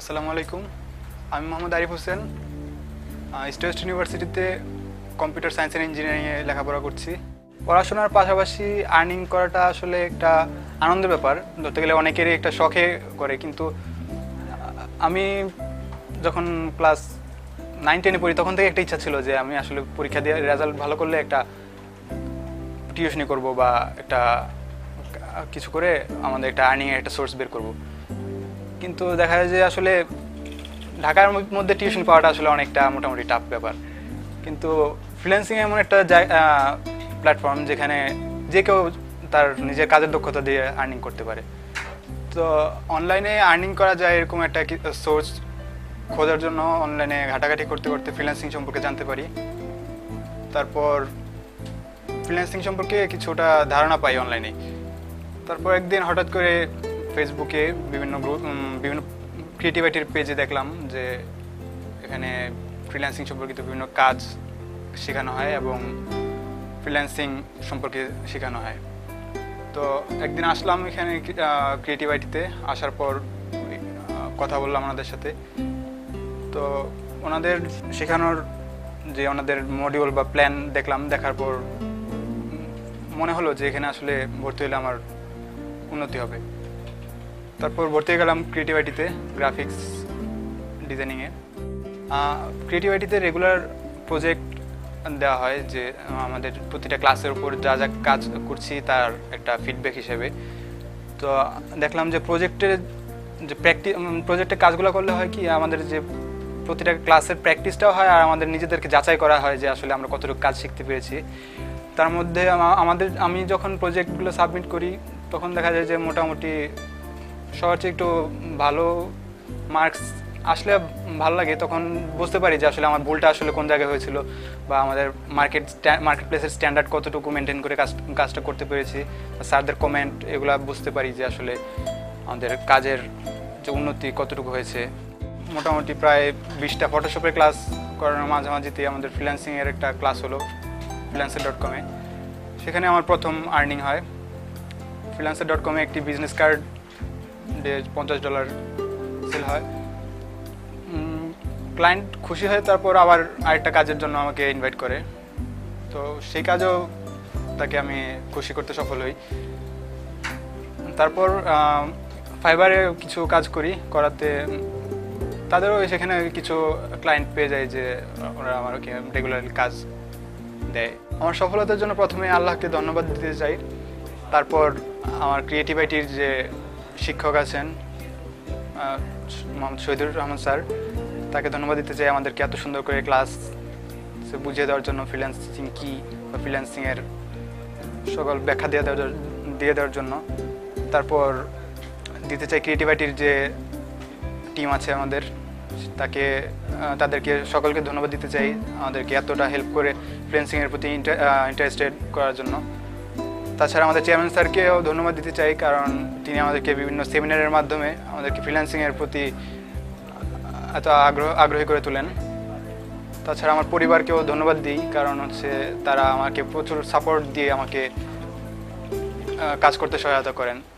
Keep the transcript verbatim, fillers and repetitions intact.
আসসালামু আলাইকুম। আমি মোহাম্মদ আরিফ হোসেন, স্টেট ওয়েস্ট ইউনিভার্সিটিতে কম্পিউটার সায়েন্স অ্যান্ড ইঞ্জিনিয়ারিংয়ে লেখাপড়া করছি। পড়াশোনার পাশাপাশি আর্নিং করাটা আসলে একটা আনন্দের ব্যাপার, ধরতে গেলে অনেকেরই একটা শখে করে। কিন্তু আমি যখন ক্লাস নাইন টেনে পড়ি তখন থেকে একটা ইচ্ছা ছিল যে আমি আসলে পরীক্ষা দিয়ে রেজাল্ট ভালো করলে একটা টিউশনি করব বা একটা কিছু করে আমাদের একটা আর্নিংয়ের একটা সোর্স বের করব। কিন্তু দেখা যায় যে আসলে ঢাকার মধ্যে টিউশন পাওয়াটা আসলে অনেকটা মোটামুটি টাফ ব্যাপার। কিন্তু ফ্রিল্যান্সিং এমন একটা প্ল্যাটফর্ম যেখানে যে কেউ তার নিজের কাজের দক্ষতা দিয়ে আর্নিং করতে পারে। তো অনলাইনে আর্নিং করা যায় এরকম একটা সোর্স খোঁজার জন্য অনলাইনে ঘাটাঘাটি করতে করতে ফ্রিল্যান্সিং সম্পর্কে জানতে পারি। তারপর ফ্রিল্যান্সিং সম্পর্কে কিছুটা ধারণা পাই অনলাইনে। তারপর একদিন হঠাৎ করে ফেসবুকে বিভিন্ন গ্রুপ বিভিন্ন ক্রিয়েটিভিটির পেজে দেখলাম যে এখানে ফ্রিল্যান্সিং সম্পর্কিত বিভিন্ন কাজ শেখানো হয় এবং ফ্রিল্যান্সিং সম্পর্কে শেখানো হয়। তো একদিন আসলাম এখানে ক্রিয়েটিভিটিতে, আসার পর কথা বললাম ওনাদের সাথে। তো ওনাদের শেখানোর যে ওনাদের মডিউল বা প্ল্যান দেখলাম, দেখার পর মনে হলো যে এখানে আসলে ভর্তি হলে আমার উন্নতি হবে। তারপর ভর্তি হয়ে গেলাম ক্রিয়েটিভিটিতে, গ্রাফিক্স ডিজাইনিংয়ে। ক্রিয়েটিভিটিতে রেগুলার প্রজেক্ট দেওয়া হয় যে আমাদের প্রতিটা ক্লাসের উপর যা যা কাজ করছি তার একটা ফিডব্যাক হিসেবে। তো দেখলাম যে প্রজেক্টের যে প্র্যাকটিস প্রজেক্টের কাজগুলো করলে হয় কি, আমাদের যে প্রতিটা ক্লাসের প্র্যাকটিসটাও হয় আর আমাদের নিজেদেরকে যাচাই করা হয় যে আসলে আমরা কতটুকু কাজ শিখতে পেরেছি। তার মধ্যে আমাদের আমি যখন প্রজেক্টগুলো সাবমিট করি তখন দেখা যায় যে মোটামুটি সবার চেয়ে একটু ভালো মার্কস আসলে ভালো লাগে। তখন বুঝতে পারি যে আসলে আমার ভুলটা আসলে কোন জায়গায় হয়েছিল বা আমাদের মার্কেট মার্কেট প্লেসের স্ট্যান্ডার্ড কতটুকু মেনটেন করে কাজ কাজটা করতে পেরেছি। স্যারদের কমেন্ট এগুলা বুঝতে পারি যে আসলে আমাদের কাজের যে উন্নতি কতটুকু হয়েছে। মোটামুটি প্রায় বিশটা ফটোশপের ক্লাস করানোর মাঝামাঝিতে আমাদের ফ্রিল্যান্সিংয়ের একটা ক্লাস হলো ফ্রিল্যান্সার ডট কমে। সেখানে আমার প্রথম আর্নিং হয়। ফ্রিল্যান্সার ডট কমে একটি বিজনেস কার্ড পঞ্চাশ ডলার সেল হয়। ক্লায়েন্ট খুশি হয়, তারপর আবার আরেকটা কাজের জন্য আমাকে ইনভাইট করে। তো সেই কাজও তাকে আমি খুশি করতে সফল হই। তারপর ফাইবারে কিছু কাজ করি, করাতে তাদেরও সেখানে কিছু ক্লায়েন্ট পেয়ে যায় যে ওরা আমাকে রেগুলারলি কাজ দেয়। আমার সফলতার জন্য প্রথমে আল্লাহকে ধন্যবাদ দিতে চাই। তারপর আমার ক্রিয়েটিভিটির যে শিক্ষক আছেন মোহাম্মদ শহীদুর রহমান স্যার, তাকে ধন্যবাদ দিতে চাই আমাদেরকে এত সুন্দর করে ক্লাস বুঝিয়ে দেওয়ার জন্য, ফ্রিল্যান্সিং কী বা ফ্রিল্যান্সিংয়ের সকল ব্যাখ্যা দিয়ে দেওয়ার দিয়ে দেওয়ার জন্য। তারপর দিতে চাই ক্রিয়েটিভিটির যে টিম আছে আমাদের, তাকে তাদেরকে সকলকে ধন্যবাদ দিতে চাই আমাদেরকে এতটা হেল্প করে ফ্রিল্যান্সিংয়ের প্রতি ইন্টারেস্টেড করার জন্য। তাছাড়া আমাদের চেয়ারম্যান স্যারকেও ধন্যবাদ দিতে চাই, কারণ তিনি আমাদেরকে বিভিন্ন সেমিনারের মাধ্যমে আমাদেরকে ফ্রিল্যান্সিংয়ের প্রতি এত আগ্রহ আগ্রহী করে তোলেন। তাছাড়া আমার পরিবারকেও ধন্যবাদ দিই, কারণ হচ্ছে তারা আমাকে প্রচুর সাপোর্ট দিয়ে আমাকে কাজ করতে সহায়তা করেন।